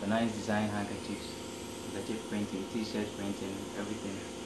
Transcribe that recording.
So nice design handkerchiefs, handkerchief printing, t-shirt printing, everything.